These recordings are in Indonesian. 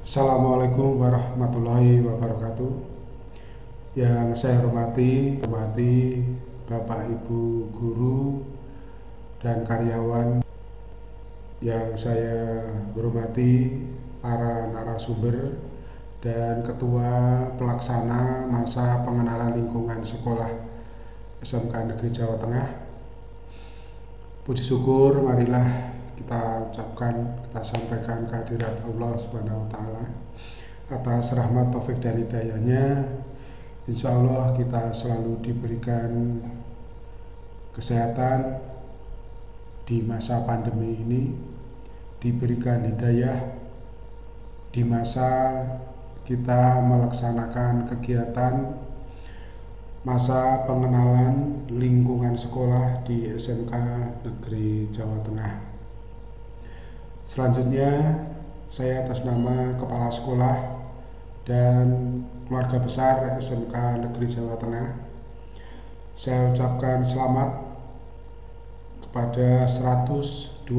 Assalamualaikum warahmatullahi wabarakatuh. Yang saya hormati Bapak Ibu guru dan karyawan, yang saya hormati para narasumber dan ketua pelaksana masa pengenalan lingkungan sekolah SMK Negeri Jawa Tengah. Puji syukur marilah kita sampaikan kehadirat Allah Subhanahu wa Ta'ala atas rahmat taufik dan hidayahnya. Insya Allah kita selalu diberikan kesehatan di masa pandemi ini, diberikan hidayah di masa kita melaksanakan kegiatan masa pengenalan lingkungan sekolah di SMK Negeri Jawa Tengah. Selanjutnya, saya atas nama Kepala Sekolah dan keluarga besar SMK Negeri Jawa Tengah, saya ucapkan selamat kepada 120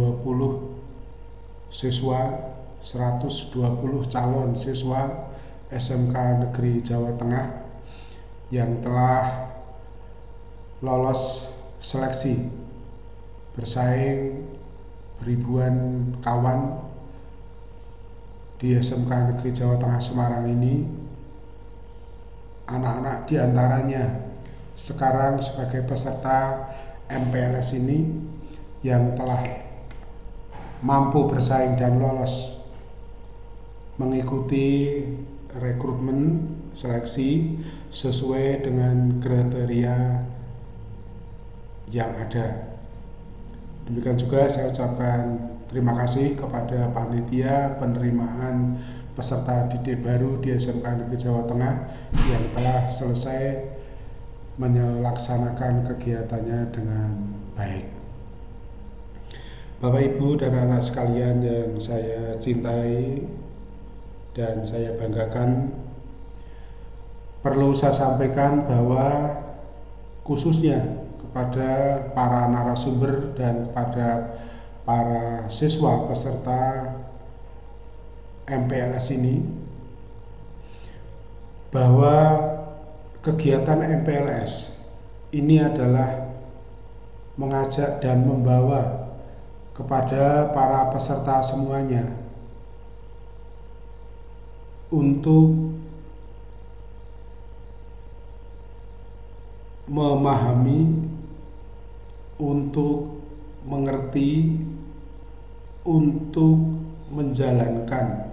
calon siswa SMK Negeri Jawa Tengah yang telah lolos seleksi bersaing ribuan kawan di SMK Negeri Jawa Tengah Semarang ini. Anak-anak diantaranya sekarang sebagai peserta MPLS ini yang telah mampu bersaing dan lolos mengikuti rekrutmen seleksi sesuai dengan kriteria yang ada. Demikian juga saya ucapkan terima kasih kepada panitia penerimaan peserta didik baru di SMK Negeri Jawa Tengah yang telah selesai melaksanakan kegiatannya dengan baik. Bapak Ibu dan anak sekalian yang saya cintai dan saya banggakan, perlu saya sampaikan bahwa khususnya kepada para narasumber dan kepada para siswa peserta MPLS ini, bahwa kegiatan MPLS ini adalah mengajak dan membawa kepada para peserta semuanya untuk memahami, untuk mengerti, untuk menjalankan.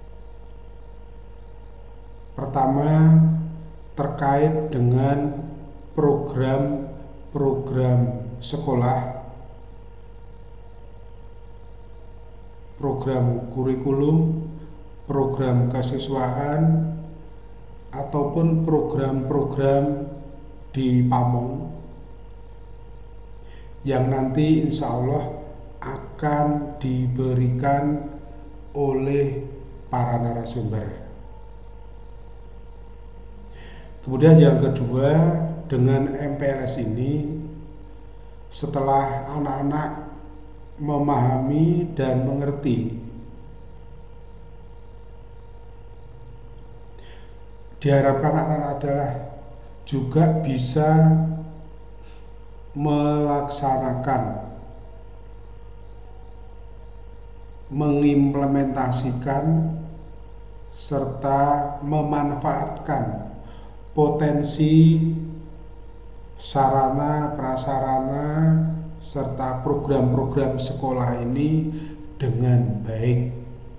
Pertama, terkait dengan program-program sekolah, program kurikulum, program kesiswaan, ataupun program-program di Pamong yang nanti insya Allah akan diberikan oleh para narasumber. Kemudian yang kedua, dengan MPLS ini, setelah anak-anak memahami dan mengerti, diharapkan anak-anak adalah juga bisa melaksanakan, mengimplementasikan, serta memanfaatkan potensi sarana prasarana serta program-program sekolah ini dengan baik,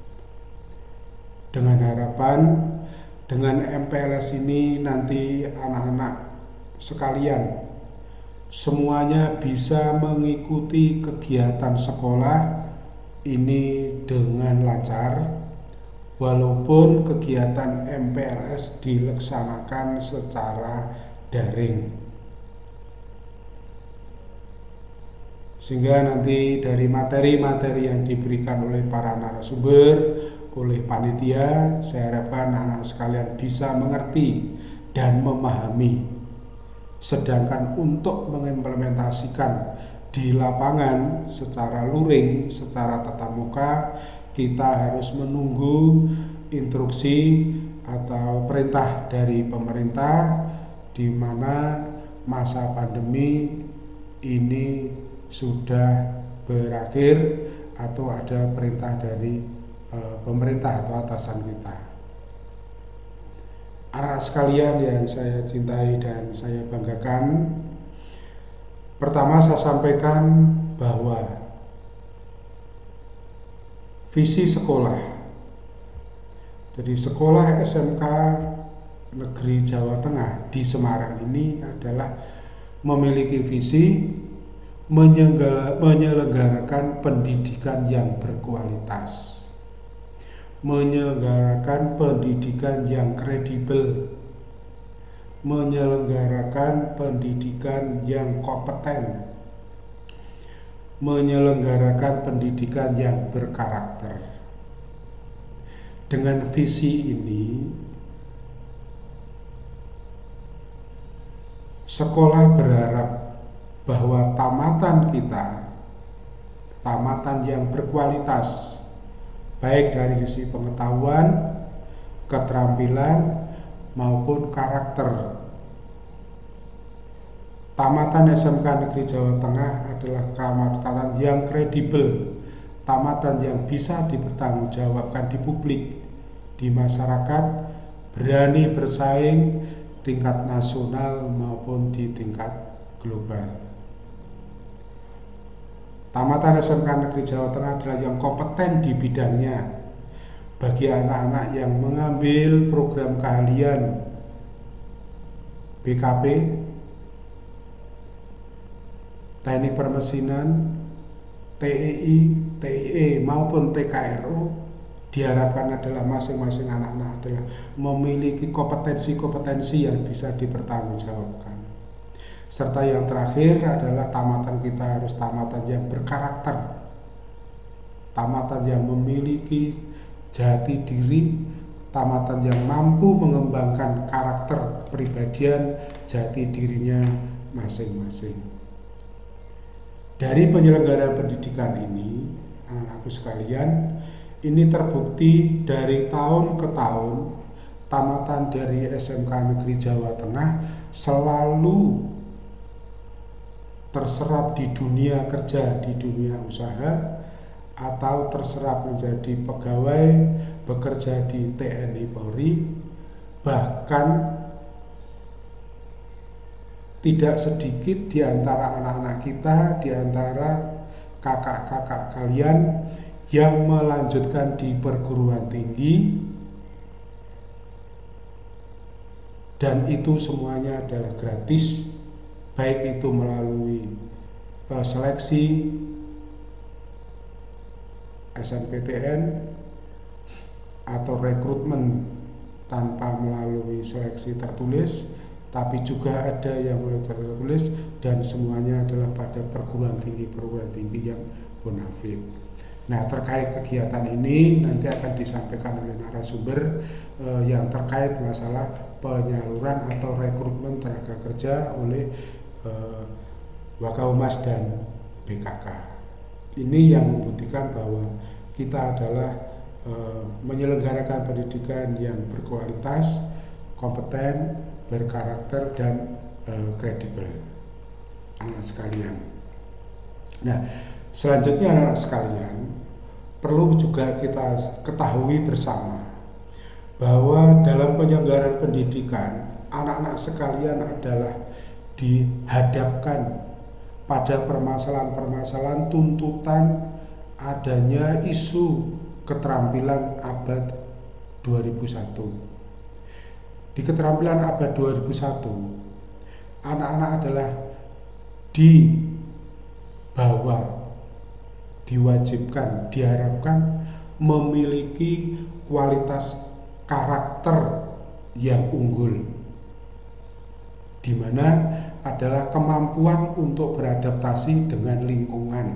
dengan harapan dengan MPLS ini nanti anak-anak sekalian semuanya bisa mengikuti kegiatan sekolah ini dengan lancar, walaupun kegiatan MPLS dilaksanakan secara daring. Sehingga nanti dari materi-materi yang diberikan oleh para narasumber, oleh panitia, saya harapkan anak-anak sekalian bisa mengerti dan memahami. Sedangkan untuk mengimplementasikan di lapangan secara luring, secara tatap muka, kita harus menunggu instruksi atau perintah dari pemerintah, di mana masa pandemi ini sudah berakhir atau ada perintah dari pemerintah atau atasan kita. Anak sekalian yang saya cintai dan saya banggakan, pertama saya sampaikan bahwa visi sekolah, jadi sekolah SMK Negeri Jawa Tengah di Semarang ini adalah memiliki visi menyelenggarakan pendidikan yang berkualitas, menyelenggarakan pendidikan yang kredibel, menyelenggarakan pendidikan yang kompeten, menyelenggarakan pendidikan yang berkarakter. Dengan visi ini, sekolah berharap bahwa tamatan kita, tamatan yang berkualitas, baik dari sisi pengetahuan, keterampilan, maupun karakter. Tamatan SMK Negeri Jawa Tengah adalah tamatan yang kredibel, tamatan yang bisa dipertanggungjawabkan di publik, di masyarakat, berani bersaing tingkat nasional maupun di tingkat global. Tamatan SMK Negeri Jawa Tengah adalah yang kompeten di bidangnya. Bagi anak-anak yang mengambil program keahlian BKP, teknik permesinan, TEI, TIE maupun TKRO, diharapkan adalah masing-masing anak-anak adalah memiliki kompetensi-kompetensi yang bisa dipertanggungjawabkan. Serta yang terakhir adalah tamatan kita harus tamatan yang berkarakter, tamatan yang memiliki jati diri, tamatan yang mampu mengembangkan karakter kepribadian jati dirinya masing-masing. Dari penyelenggaraan pendidikan ini, anak-anakku sekalian, ini terbukti dari tahun ke tahun, tamatan dari SMK Negeri Jawa Tengah selalu terserap di dunia kerja, di dunia usaha, atau terserap menjadi pegawai bekerja di TNI Polri, bahkan tidak sedikit di antara anak-anak kita, di antara kakak-kakak kalian yang melanjutkan di perguruan tinggi, dan itu semuanya adalah gratis, baik itu melalui seleksi SNPTN atau rekrutmen tanpa melalui seleksi tertulis, tapi juga ada yang melalui tertulis, dan semuanya adalah pada perguruan tinggi yang bonafit. Nah, terkait kegiatan ini nanti akan disampaikan oleh narasumber yang terkait masalah penyaluran atau rekrutmen tenaga kerja oleh Wakaumas dan BKK. Ini yang membuktikan bahwa kita adalah menyelenggarakan pendidikan yang berkualitas, kompeten, berkarakter, dan kredibel. Anak sekalian. Nah, selanjutnya anak sekalian, perlu juga kita ketahui bersama bahwa dalam penyelenggaraan pendidikan, anak-anak sekalian adalah dihadapkan pada permasalahan-permasalahan tuntutan adanya isu keterampilan abad 2001. Di keterampilan abad 2001, anak-anak adalah dibawa, diwajibkan, diharapkan memiliki kualitas karakter yang unggul, di mana adalah kemampuan untuk beradaptasi dengan lingkungan.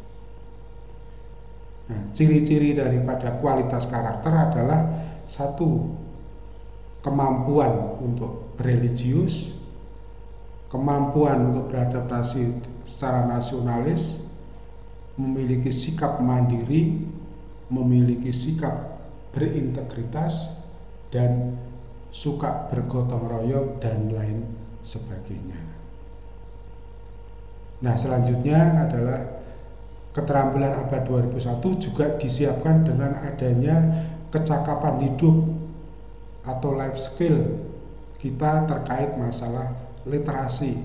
Nah, ciri-ciri daripada kualitas karakter adalah satu, kemampuan untuk bereligius, kemampuan untuk beradaptasi secara nasionalis, memiliki sikap mandiri, memiliki sikap berintegritas dan suka bergotong royong dan lain sebagainya. Nah, selanjutnya adalah keterampilan abad 2001 juga disiapkan dengan adanya kecakapan hidup atau life skill kita terkait masalah literasi,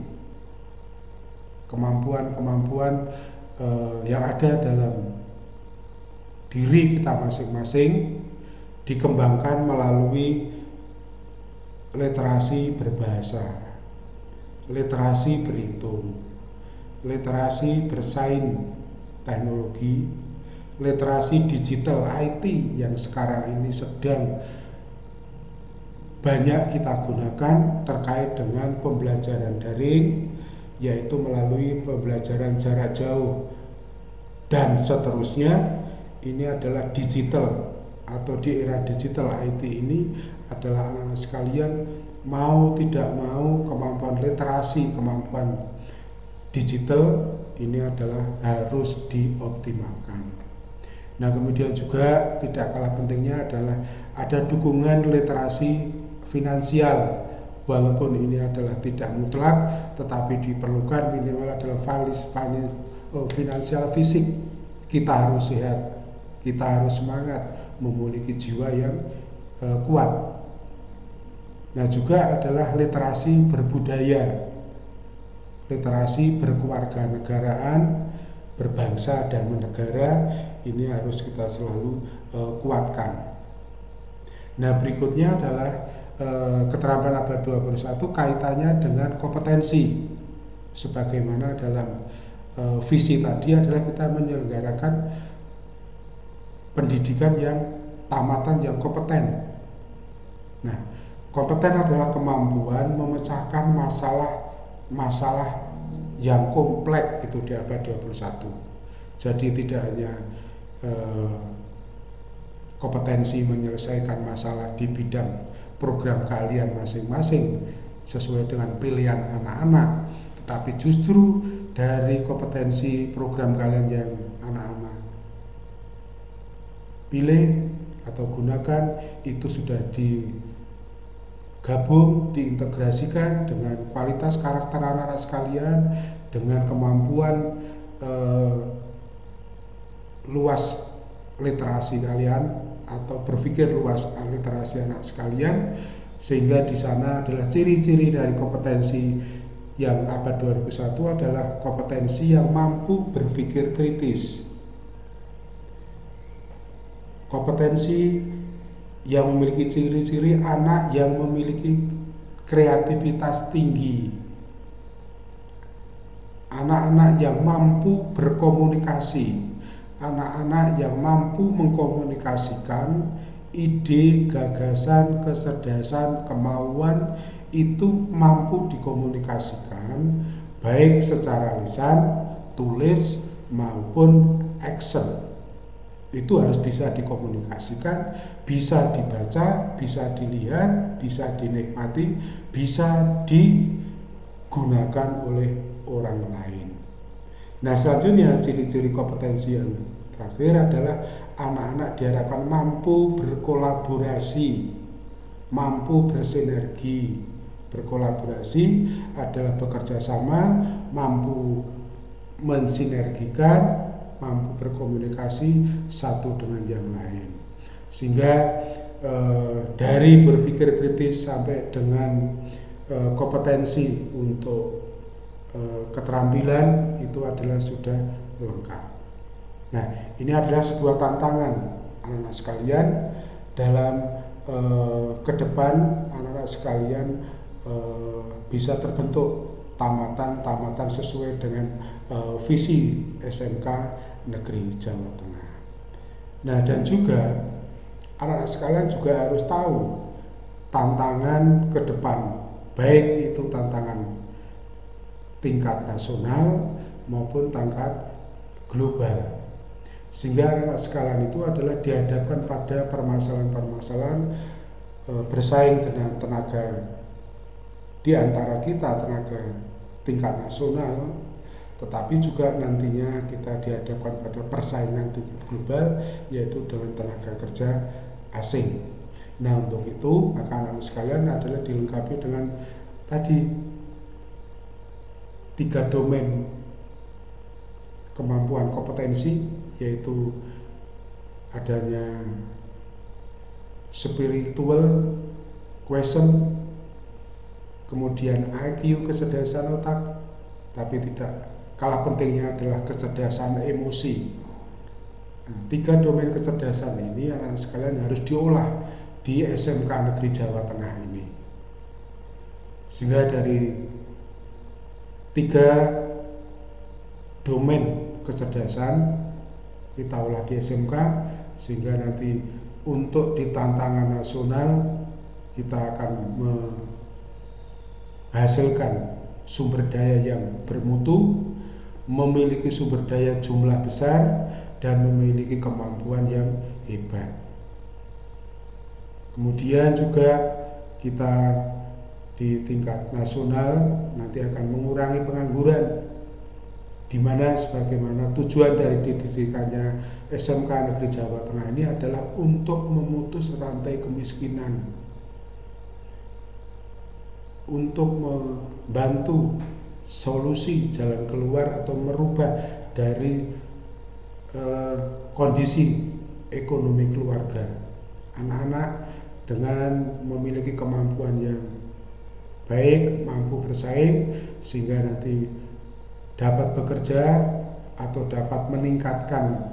kemampuan-kemampuan yang ada dalam diri kita masing-masing dikembangkan melalui literasi berbahasa, literasi berhitung, literasi bersaing teknologi, literasi digital IT yang sekarang ini sedang banyak kita gunakan terkait dengan pembelajaran daring, yaitu melalui pembelajaran jarak jauh dan seterusnya. Ini adalah digital atau di era digital IT ini adalah anak-anak sekalian mau tidak mau kemampuan literasi, kemampuan digital ini adalah harus dioptimalkan. Nah, kemudian juga tidak kalah pentingnya adalah ada dukungan literasi finansial. Walaupun ini adalah tidak mutlak, tetapi diperlukan minimal adalah finansial fisik. Kita harus sehat, kita harus semangat, memiliki jiwa yang kuat. Nah, juga adalah literasi berbudaya, literasi berkewarganegaraan, berbangsa dan bernegara, ini harus kita selalu kuatkan. Nah, berikutnya adalah keterampilan abad 21 kaitannya dengan kompetensi. Sebagaimana dalam visi tadi adalah kita menyelenggarakan pendidikan yang tamatan yang kompeten. Nah, kompeten adalah kemampuan memecahkan masalah yang kompleks itu di abad 21. Jadi tidak hanya kompetensi menyelesaikan masalah di bidang program kalian masing-masing sesuai dengan pilihan anak-anak, tetapi justru dari kompetensi program kalian yang anak-anak pilih atau gunakan itu sudah digabung, diintegrasikan dengan kualitas karakter anak-anak sekalian, dengan kemampuan luas literasi kalian atau berpikir luas literasi anak sekalian, sehingga di sana adalah ciri-ciri dari kompetensi yang abad 2001 adalah kompetensi yang mampu berpikir kritis, kompetensi yang memiliki ciri-ciri anak yang memiliki kreativitas tinggi, anak-anak yang mampu berkomunikasi, anak-anak yang mampu mengkomunikasikan ide, gagasan, kecerdasan, kemauan itu mampu dikomunikasikan baik secara lisan, tulis maupun action. Itu harus bisa dikomunikasikan, bisa dibaca, bisa dilihat, bisa dinikmati, bisa digunakan oleh orang lain. Nah, selanjutnya ciri-ciri kompetensi yang terakhir adalah anak-anak diharapkan mampu berkolaborasi, mampu bersinergi. Berkolaborasi adalah bekerja sama, mampu mensinergikan, mampu berkomunikasi satu dengan yang lain. Sehingga dari berpikir kritis sampai dengan kompetensi untuk keterampilan itu adalah sudah lengkap. Nah, ini adalah sebuah tantangan anak-anak sekalian dalam ke depan anak-anak sekalian bisa terbentuk tamatan sesuai dengan visi SMK Negeri Jawa Tengah. Nah, dan juga anak-anak sekalian juga harus tahu tantangan ke depan, baik itu tantangan tingkat nasional maupun tingkat global, sehingga anak-anak sekalian itu adalah dihadapkan pada permasalahan-permasalahan bersaing dengan tenaga di antara kita, tenaga tingkat nasional, tetapi juga nantinya kita dihadapkan pada persaingan tingkat global, yaitu dengan tenaga kerja asing. Nah, untuk itu maka anak sekalian adalah dilengkapi dengan tadi 3 domain kemampuan kompetensi, yaitu adanya spiritual quotient, kemudian IQ kecerdasan otak, tapi tidak kalah pentingnya adalah kecerdasan emosi. Nah, 3 domain kecerdasan ini anak-anak sekalian harus diolah di SMK Negeri Jawa Tengah ini, sehingga dari 3 domain kecerdasan kita olah di SMK, sehingga nanti untuk di tantangan nasional kita akan menghasilkan sumber daya yang bermutu, memiliki sumber daya jumlah besar, dan memiliki kemampuan yang hebat. Kemudian juga kita di tingkat nasional nanti akan mengurangi pengangguran, di mana sebagaimana tujuan dari didikannya SMK Negeri Jawa Tengah ini adalah untuk memutus rantai kemiskinan, untuk membantu solusi jalan keluar atau merubah dari kondisi ekonomi keluarga. Anak-anak dengan memiliki kemampuan yang baik, mampu bersaing, sehingga nanti dapat bekerja atau dapat meningkatkan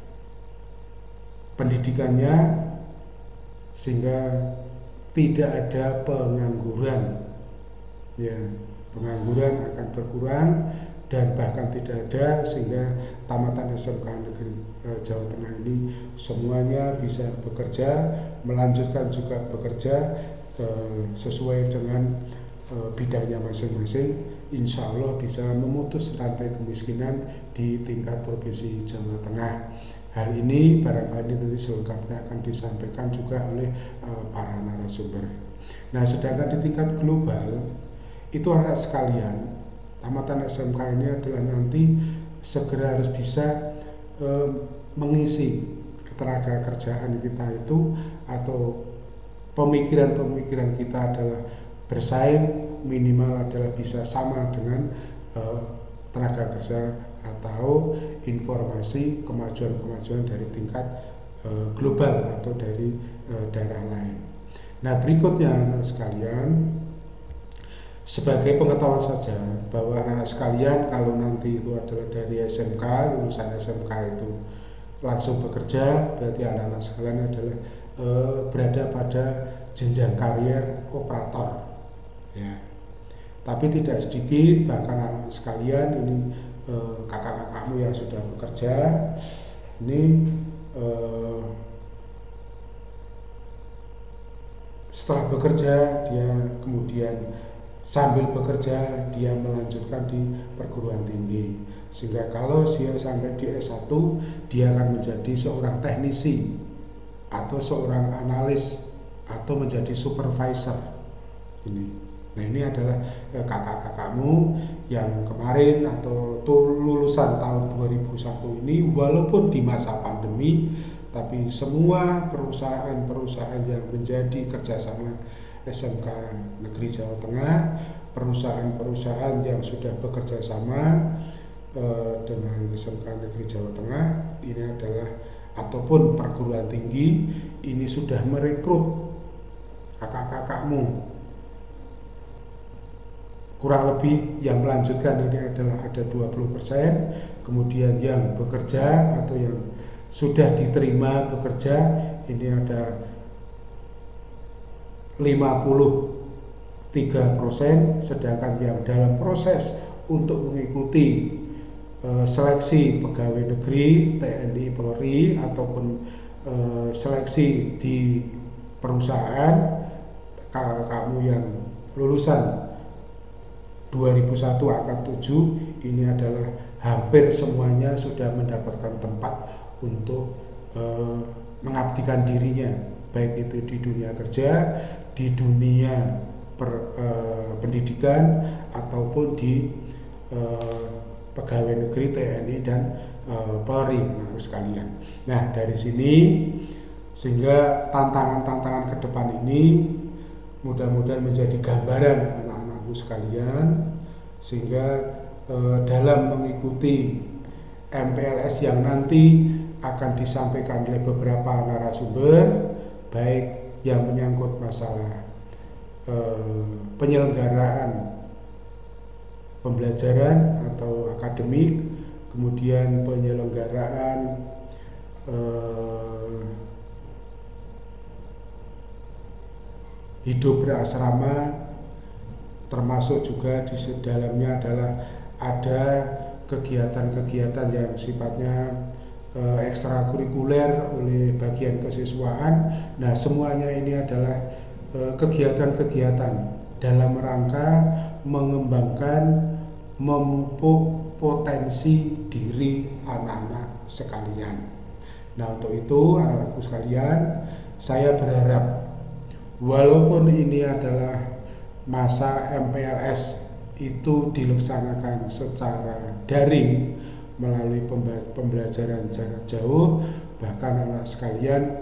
pendidikannya, sehingga tidak ada pengangguran. Ya, pengangguran akan berkurang dan bahkan tidak ada, sehingga tamatan SMK Negeri Jawa Tengah ini semuanya bisa bekerja, melanjutkan juga bekerja sesuai dengan bidangnya masing-masing. Insya Allah bisa memutus rantai kemiskinan di tingkat Provinsi Jawa Tengah. Hal ini barangkali nanti selengkapnya akan disampaikan juga oleh para narasumber. Nah, sedangkan di tingkat global itu anak sekalian, tamatan SMK ini adalah nanti segera harus bisa mengisi ketenaga kerjaan kita itu, atau pemikiran-pemikiran kita adalah bersaing, minimal adalah bisa sama dengan tenaga kerja atau informasi kemajuan-kemajuan dari tingkat global atau dari daerah lain. Nah, berikutnya anak sekalian, sebagai pengetahuan saja bahwa anak sekalian kalau nanti itu adalah dari SMK, lulusan SMK itu langsung bekerja, berarti anak-anak sekalian adalah berada pada jenjang karier operator, ya. Tapi tidak sedikit bahkan anak sekalian ini kakak-kakakmu yang sudah bekerja ini setelah bekerja dia kemudian sambil bekerja dia melanjutkan di perguruan tinggi, sehingga kalau dia sampai di S1 dia akan menjadi seorang teknisi atau seorang analis atau menjadi supervisor ini. Nah, ini adalah kakak-kakakmu yang kemarin atau lulusan tahun 2001 ini, walaupun di masa pandemi, tapi semua perusahaan-perusahaan yang menjadi kerjasama SMK Negeri Jawa Tengah, perusahaan-perusahaan yang sudah bekerja sama dengan SMK Negeri Jawa Tengah ini adalah, ataupun perguruan tinggi ini sudah merekrut kakak-kakakmu. Kurang lebih yang melanjutkan ini adalah ada 20%, kemudian yang bekerja atau yang sudah diterima bekerja ini ada 53%, sedangkan yang dalam proses untuk mengikuti seleksi pegawai negeri, TNI, Polri, ataupun seleksi di perusahaan, kamu yang lulusan 2001 angka 7 ini adalah hampir semuanya sudah mendapatkan tempat untuk mengabdikan dirinya, baik itu di dunia kerja, di dunia pendidikan, ataupun di pegawai negeri, TNI, dan Polri, anak sekalian. Nah, dari sini sehingga tantangan-tantangan ke depan ini mudah-mudahan menjadi gambaran anak-anakku sekalian, sehingga dalam mengikuti MPLS yang nanti akan disampaikan oleh beberapa narasumber, baik yang menyangkut masalah penyelenggaraan pembelajaran atau akademik, kemudian penyelenggaraan hidup berasrama, termasuk juga di dalamnya adalah ada kegiatan-kegiatan yang sifatnya ekstrakurikuler oleh bagian kesiswaan. Nah, semuanya ini adalah kegiatan-kegiatan dalam rangka mengembangkan, memupuk potensi diri anak-anak sekalian. Nah, untuk itu anak-anakku sekalian, saya berharap walaupun ini adalah masa MPLS itu dilaksanakan secara daring melalui pembelajaran jarak jauh, bahkan anak sekalian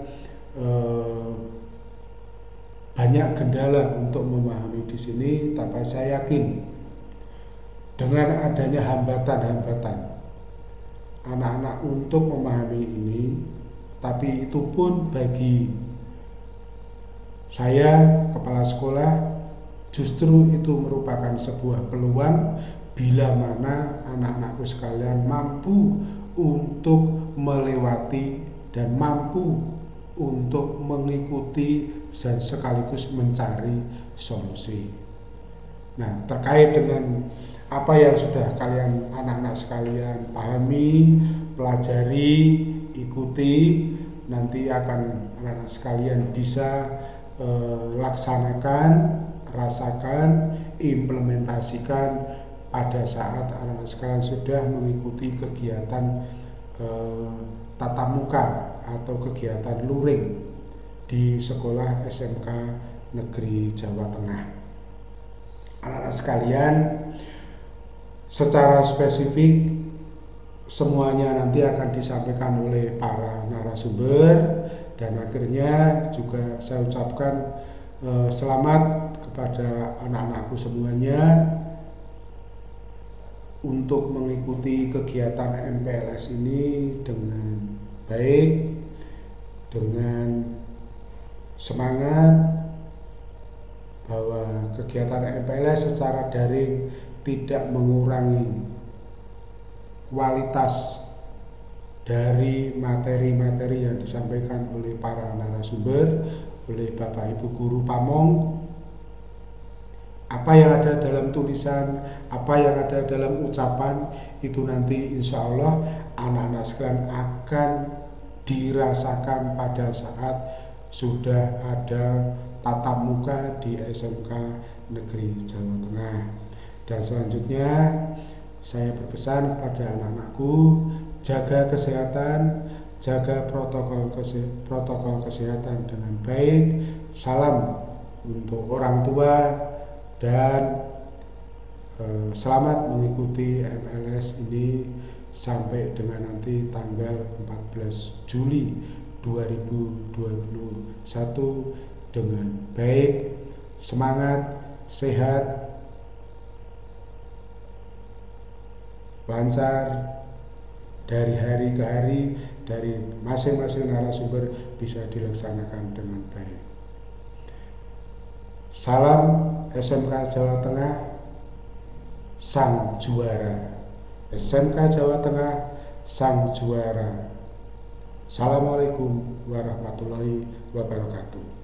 banyak kendala untuk memahami di sini, tapi saya yakin dengan adanya hambatan-hambatan anak-anak untuk memahami ini, tapi itu pun bagi saya, kepala sekolah, justru itu merupakan sebuah peluang bila mana anak-anakku sekalian mampu untuk melewati dan mampu untuk mengikuti dan sekaligus mencari solusi. Nah, terkait dengan apa yang sudah kalian anak-anak sekalian pahami, pelajari, ikuti, nanti akan anak-anak sekalian bisa laksanakan, rasakan, implementasikan pada saat anak-anak sekalian sudah mengikuti kegiatan tatap muka atau kegiatan luring di sekolah SMK Negeri Jawa Tengah. Anak-anak sekalian, secara spesifik semuanya nanti akan disampaikan oleh para narasumber, dan akhirnya juga saya ucapkan selamat kepada anak-anakku semuanya untuk mengikuti kegiatan MPLS ini dengan baik, dengan semangat, bahwa kegiatan MPLS secara daring tidak mengurangi kualitas dari materi-materi yang disampaikan oleh para narasumber, oleh Bapak Ibu Guru Pamong. Apa yang ada dalam tulisan, apa yang ada dalam ucapan, itu nanti insya Allah anak-anak sekalian akan dirasakan pada saat sudah ada tatap muka di SMK Negeri Jawa Tengah. Dan selanjutnya saya berpesan kepada anak-anakku, jaga kesehatan, jaga protokol kesehatan dengan baik. Salam untuk orang tua, dan selamat mengikuti MLS ini sampai dengan nanti tanggal 14 Juli 2021 dengan baik, semangat, sehat, lancar, dari hari ke hari, dari masing-masing narasumber bisa dilaksanakan dengan baik. Salam SMK Jawa Tengah, sang juara. SMK Jawa Tengah, sang juara. Assalamualaikum warahmatullahi wabarakatuh.